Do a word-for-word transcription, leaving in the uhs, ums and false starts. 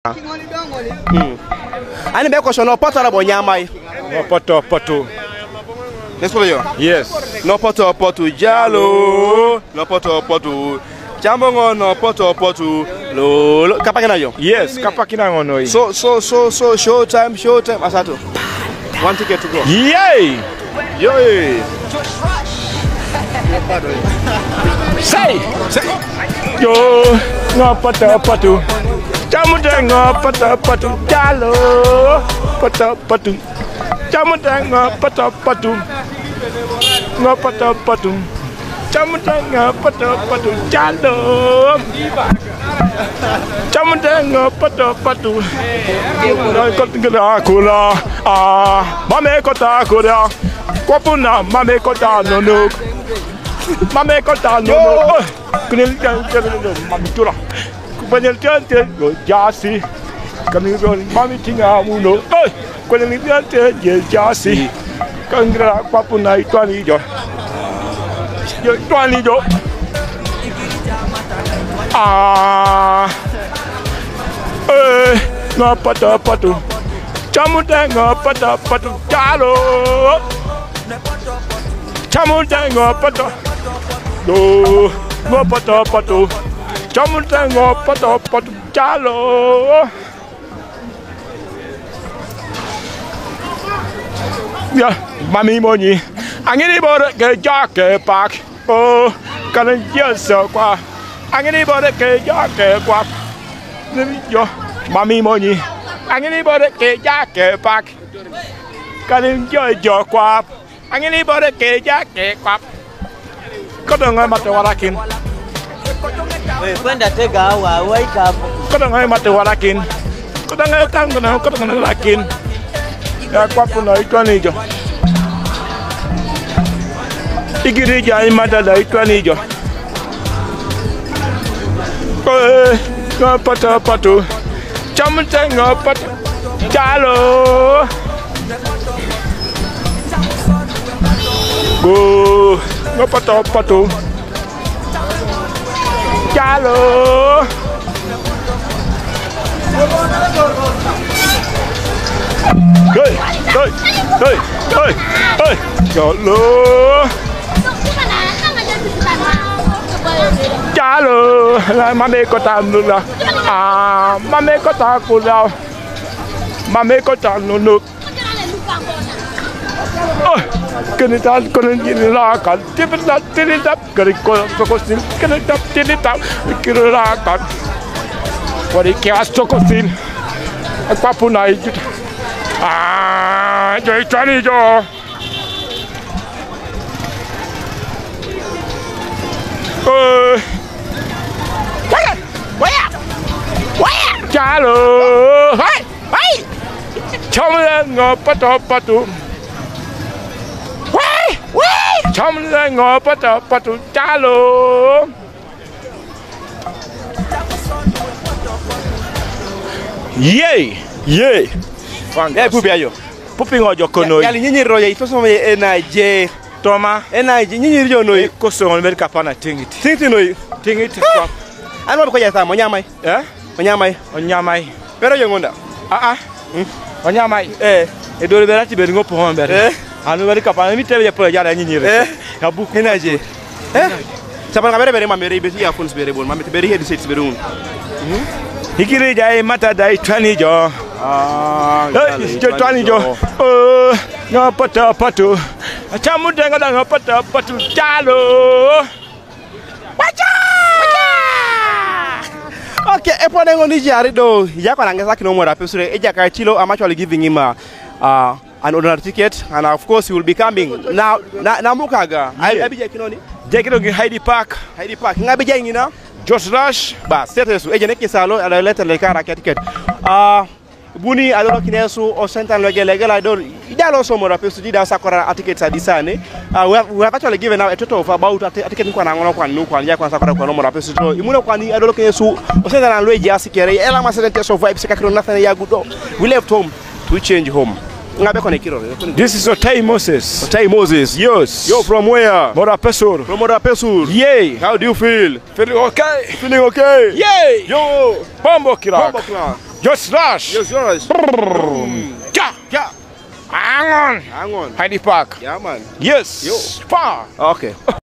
Hmm. Ani be question no poto la bonyamai. No poto poto. Let's follow you. Yes. No poto poto jalo. No poto poto. Jambongo no poto poto. Lo kapakina yo. Yes, kapakina ngono. So so so so show time show time asato. One ticket to go. Yay! Yay! Say! Say! Yo! No poto poto. Jamudengo poto poto jalo. Poto poto. Jamudengo poto poto. No poto poto. Jamudengo poto poto jalo. Jamudengo poto poto. No kotgala kula. Ah, mame kota kura. Kwapuna mame kota no no. Mame kota no no. Kunil kan kan mame tura. Kupanil tante go jasi. Kami go mame tinga muno. Oi, kunil tante je jasi. Kangra kwapuna itwani jo. Yo itwani jo. Ah. Eh, no pata patu. Chamudengo pata patu jalo. Chamudengo pata. No, no pata patu. Chamudengo pata patu jalo. Ya, mami moni. Angini bore ke jake pak. Oh, kana yeso kwa. Angini bore ke jake kwa. Yo, mami moni. Angini bore ke jake pak. Kanin yo jo kwa. Angini bore ke jake kwa. Kodonga mate warakin. Wewe kwenda tega hawa waika hapo. Kodonga mate warakin. Kodonga tangana kodonga warakin. Ya kwa kuna itwani jo. Igiri ja imada da itwani jo. Eh, no pata patu. Chamudengo pata jalo. Go, no pata patu. Jalo. Hey, hey, hey, hey, hey. Jalo. Jalo, la mame kota nula. Ah, mame kota kula. Mame kota nunu. Oh, kenita kenita kan. Tipita tipita keriko sokosin. Kenita tipita kirila kan. Wari kia sokosin. Apa pun aja. Ah, jadi cari jo. Oh. Waya, waya, waya. Jalo, hai, hai. Chamudengo patu patu. Wai, wai. Chamudengo patu patu jalo. Yay, yay. Eh pupi ayo. Pupi ngojo kono. Yali nyinyi roya itoso me enaje. Toma. Enaje nyinyi ryo no koso on America pana tingiti. Tingiti no Tingiti kwa. Anu ko ya sama nyamai. Eh? Onyamai. Onyamai. Pero yongonda. Ah ah. Onyamai. Eh. E dole berati be ngopo hon bere. Eh. Anu America pana mi tebe ya pro ya nyinyi re. Eh. Ya bu Enaje. Eh? Sabana bere bere mamere be ya phones bere bon mamete bere headsets bere un. Hikiri jai mata dai twani jo. Ah, Eh, jo twani jo. Oh, no pata patu. Chamudengo da no pata patu jalo. Wacha! Okay, epo nengo ni jari do. Yako nangeza kino mo rapesure. Eja ka chilo. I'm actually giving him a uh, an ordinary ticket, and of course he will be coming. Now, na na mukaga. I abija kino ni. Jekiro gi Heidi Park. Heidi Park. Ngabija ngina. Just Rush. Ba, setesu. Eja neki salo. Ala letter le kara ticket. Ah. Buni adoro kinesu o sentan lege lege la do idalo so mo rapesu dida sakora tickets adisane. Uh, we, have, we have actually given out a total of about a ticket kwa na ngono kwa nu kwa nja kwa sakora kwa no mo rapesu to imuno kwa ni adoro kinesu o sentan lege asikere ela masente so vibes kakiro nothing ya gudo. We left home to change home. This is Otai Moses. Otai Moses. Yes. You're from where? Mora Pesur. From Mora Pesur. Yay. How do you feel? Feeling okay. Feeling okay? Yay. Yo. Bombo Kirak. Bombo Kirak. Just rush. Just rush. Ja. Yeah. Hang on. Hang on. Heidi Park. Yeah, man. Yes. Yo. Far. Okay.